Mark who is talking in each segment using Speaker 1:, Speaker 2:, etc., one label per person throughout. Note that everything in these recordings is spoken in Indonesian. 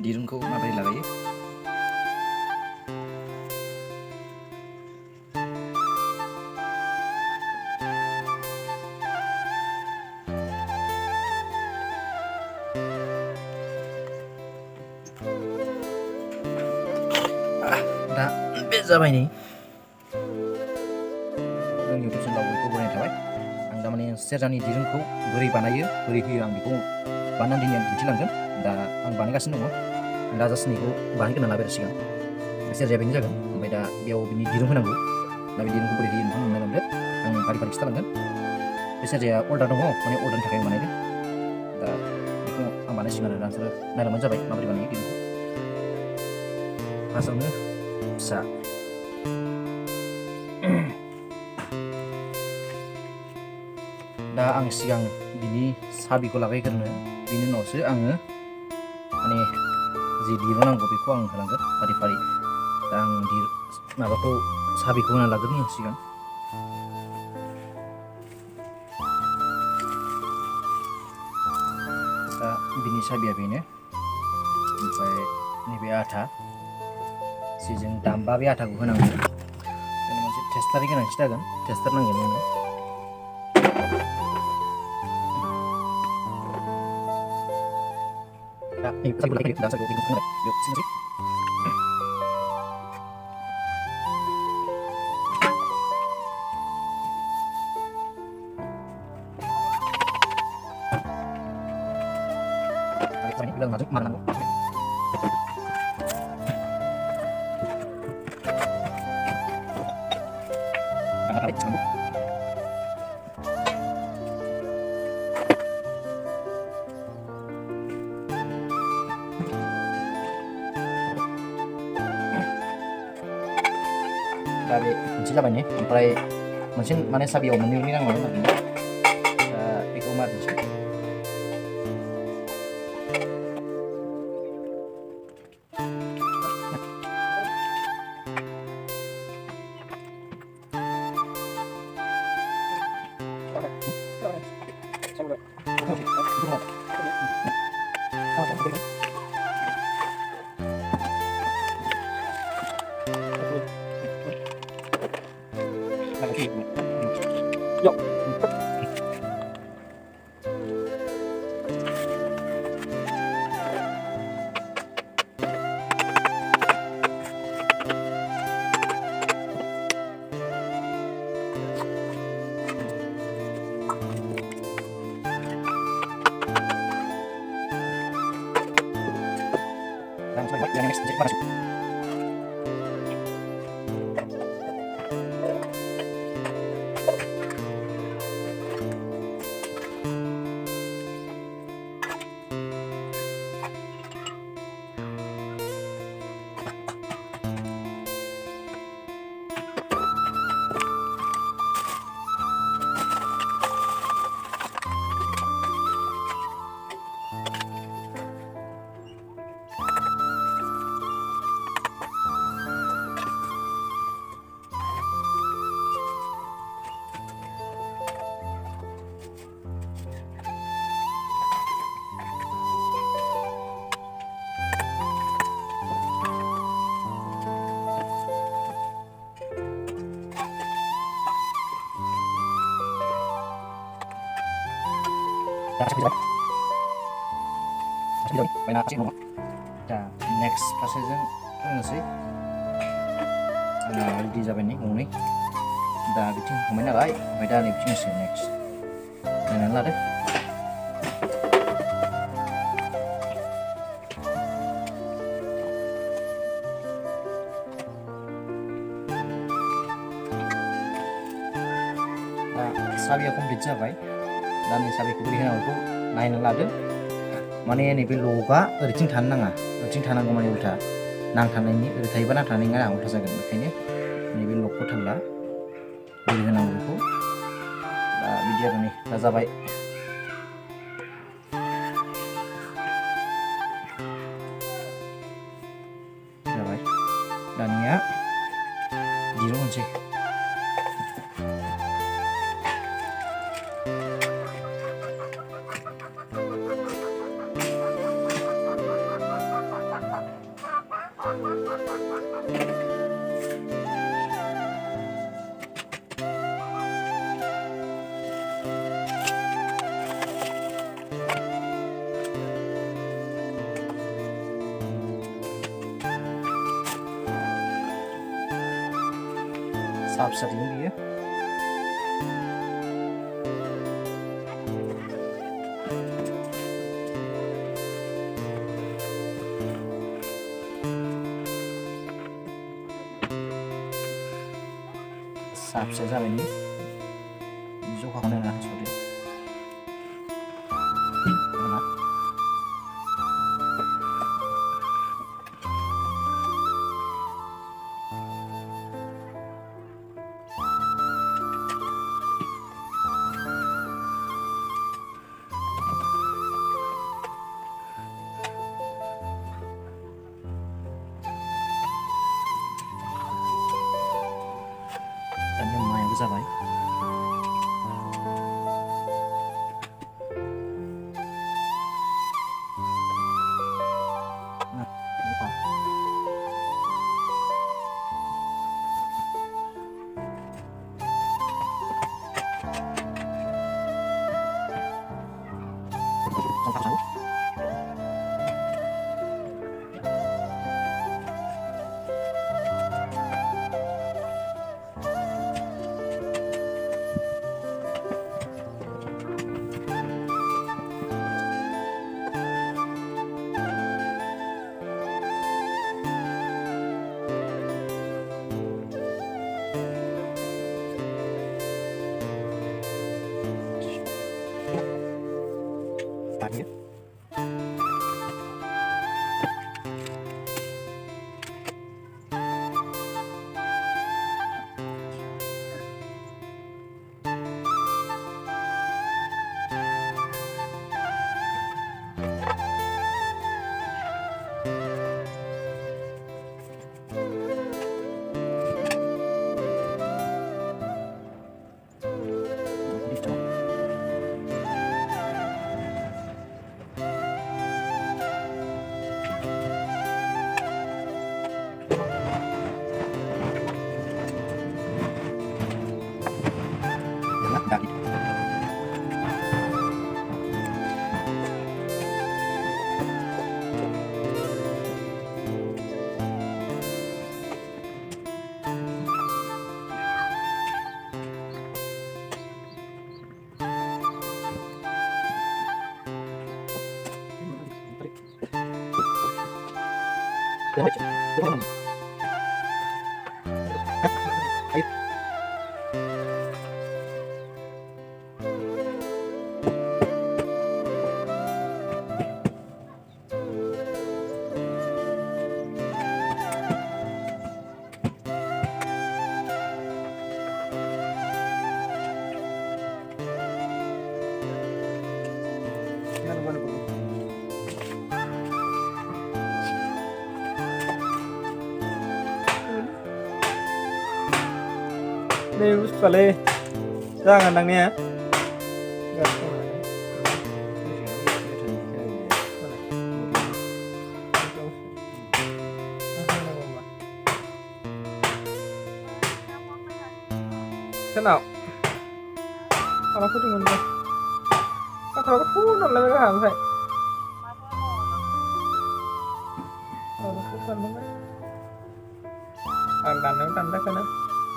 Speaker 1: दिरुंखौ माबोरै लागायो? दा बे जाबाय नै जोंनि इउटुब चेनेलाव बयखौबो बरायनाय थाबाय। आं दा माने सेरजानि दिरुंखौ बोरै बानायो बोरै होयो आं बेखौ बानायनानै दिन्थिलांगोन। दा आं बानायगासिनो दङ। आं दा जास्ट नैखौ बानायग्रोना लाबाय आरो सिगां। सेरजाया बेनो जागोन, ओमफ्राय दा बेयाव बिनि दिरुं होनांगौ। दा बे दिरुंखौ बोरै होयो नोंथांमोना नायलांदो। आं फारि फारि खिथालांगोन। बे सेरजाया अर्डार दङ, माने अर्डारनि थाखाय आं बानायदों। दा बेखौ आं बानायसिगोन आरो नोंसोरो नायलांबानो जाबाय माबोरै बानायो दिरुंखौ। फार्स्टआवनो फिसा दा आं सिगां बिनि साबिखौ लागायग्रोनो, बिनि उनावसो आङो माने जि दिरुं नांगौ बेखौ आं होलांगोन फारि फारि। दा आं माबाखौ साबिखौ होना लाग्रोनि सिगां। दा बिनि साबिया बेनो, ओमफ्राय नैबे आथा सिजों दामबा बे आथाखौ होनांगौ। जोंनो मोनसे टेस्टारनि गोनांथि जागोन, टेस्टार नांगोन जोंनो। दा नैबे साबिखौ लागायखायो, दा साबिखौ बेयाव सोनोसै। Bilang masuk mana nanggung. Tarik nanggung. Dari kunci apa ini? Sampai mesin mana sabi om ini nang mana? Ikut mat mesin. Yuk. Yang next jadi masuk. 자, next passage 하는지 ready जाबाय नै गंनै दा बिथिं हमबाय नालाय ओमफ्राय दा नै बिथिंसो next नायनानै लादो दा साबिया कमप्लिट जाबाय दा नै साबिखौ बोरै होनांगौ नायनानै लादो माने नैबे लगा ओरैथिं थानो नाङा ओरैथिं थानांगौ माने उल्था नांथानायनि ओरै थायोबा नांथानाय नङा उल्था जागोन बेखायनो नैबे लकखौ थांला बोरै होनांगौ बेखौ दा बिदि आरो नै दा जाबाय जाबाय दानिया दिरुं होनसै Sab setting dia. Sab saja ini. Jauh kau nak sorry. Zaबाय tanya.
Speaker 2: Đây phải lên ra ngàn đằng nè. Thế nào? Nó cứ đừng ngồi. Nó thở cái nó lên cái hàng vậy. Nó cứ phân đúng đấy. Đàn nó đàn cái nữa.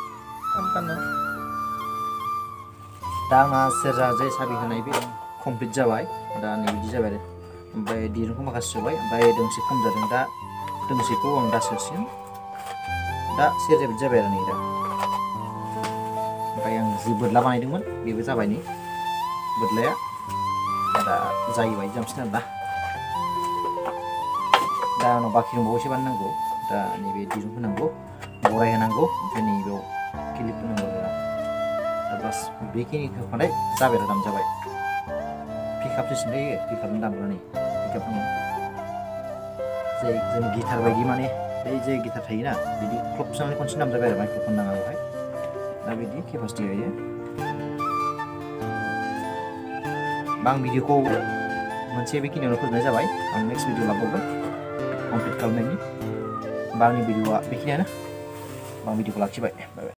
Speaker 1: दा आंना सेरजा जे साबि होनाय बे कमप्लिट जाबाय दा नै बिदि जाबाय आरो ओमफ्राय दिरुंखौ माखासे सोबाय ओमफ्राय दोंसे खम जादों दा दोंसेखौ आं दा सोसिगोन दा सेरजा बिदि जाबाय आरो नै दा ओमफ्राय आं जि बोरला बानायदोंमोन बेबो जाबाय नै बोरलाया दा जायो बायदि जामसिन आरो दा आंनाव बाखि दंबावो एसे बानायनांगौ दा नैबे दिरुं होनांगौ बराय होनांगौ ओमफ्राय नैबेयाव क्लिप होनांगौ आरो बस बेखिनि होखानाय जाबाय आरो दाम जाबाय पिकआप सिस्टेम होयो पिकआपनि दामब्लानै पिकआप दङ जे जों गिटार बायदि माने बै जे गिटार थायोना बिदि क्लप सोनानै खनसे दाम जाबाय आरो माइक्र'फन नाङा बेवहाय दा बिदि केपासिटि होयो आं भिडिअखौ मोनसे बेखिनियावनो फोजोबनाय जाबाय आं नेक्स्ट भिडिअ लाबावगोन कमप्लिट खालामनायनि होमबा आंनि भिडिअआ बेखिनियानो आं भिडिअखौ लाखिबाय बाय बाय